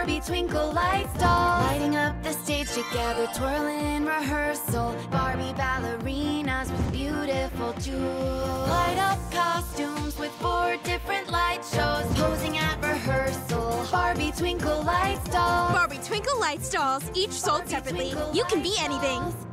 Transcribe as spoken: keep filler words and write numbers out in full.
Barbie Twinkle lights dolls. Lighting up the stage together, twirling rehearsal. Barbie ballerinas with beautiful jewels. Light up costumes with four different light shows. Posing at rehearsal, Barbie Twinkle lights dolls. Barbie Twinkle lights dolls, each sold separately. You can be anything.